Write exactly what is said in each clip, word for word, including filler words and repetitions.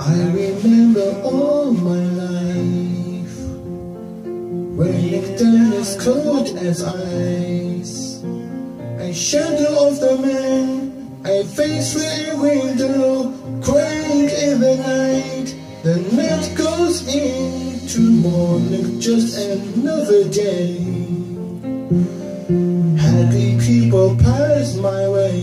I remember all my life when darkness cold as ice. I shadow of the man I face through a window, crying in the night. The night goes into morning, just another day. Happy people pass my way.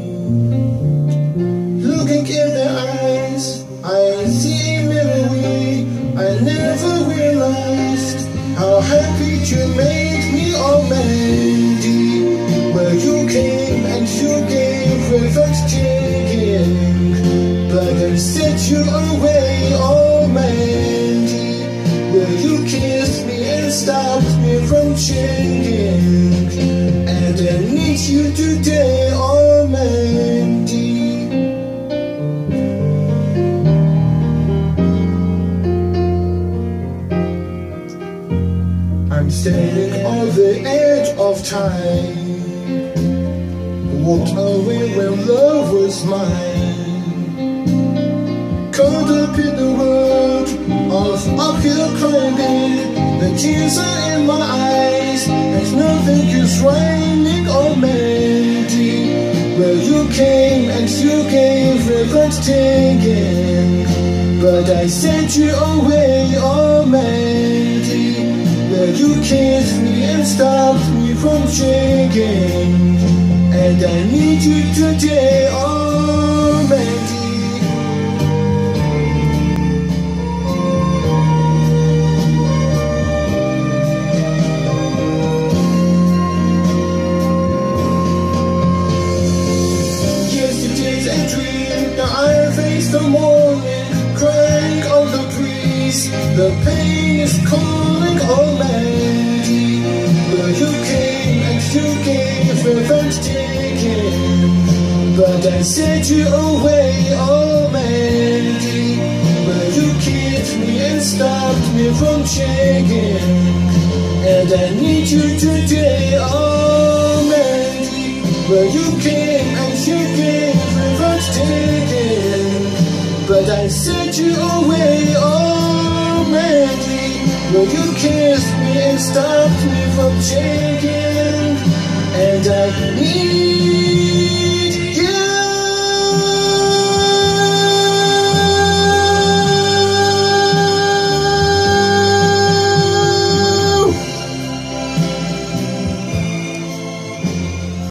Looking in their eyes, I see a memory. I never realized how happy you made me, oh Mandy. Well, you came and you gave without checking, but I sent you away, oh Mandy. Well, you kissed me and stopped me from changing, and I need you today, oh Mandy. I'm standing on the edge of time, walked away when love was mine. Caught up in the world of uphill climbing, the tears are in my eyes, and nothing is raining, oh Mandy. Well, you came and you gave without taking, but I sent you away, oh Mandy. Well, you kissed me and stopped me from shaking, and I need you today, oh Mandy. Yesterday's a dream, now I face the morning, crying on the breeze. The pain is calling, oh Mandy. Well, you came and you gave without taking, but I sent you away, oh Mandy. Well, you kissed me and stopped me from shaking, and I need you today, oh Mandy. Well, you came and you gave without taking, but I sent you away, oh Mandy. Well, you kissed me and stopped me from shaking, and I need